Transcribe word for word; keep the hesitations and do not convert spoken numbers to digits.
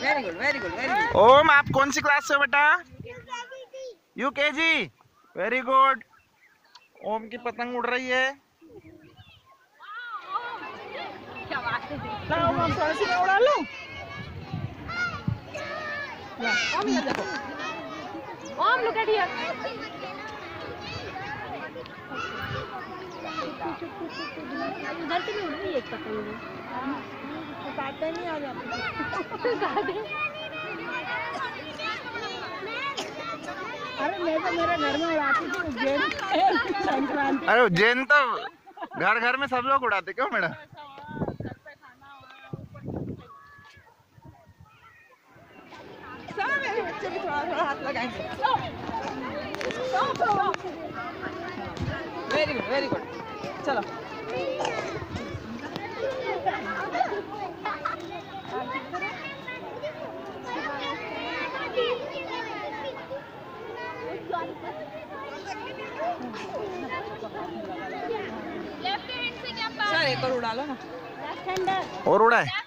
Very good very good very good. Om आप कौन सी class से हो बेटा? यू के जी। Very good. ओम की पतंग उड़ रही है। क्या बात है। लाओ ओम थोड़ी सी मैं उड़ा लूं। ओम ये देखो। Om look at here. उधर से भी उड़ रही है एक पतंग। काटते नहीं आ जाते। अरे मैं तो मेरे घर में उड़ाती थी उज्जैन संक्रांति। अरे उज्जैन तो घर घर में सब लोग उड़ाते क्यों मैडम? चलो मेरे बच्चे भी थोड़ा थोड़ा हाथ लगाएंगे। Very good very good. चलो सर एक और उड़ा लो ना। और उड़ा है।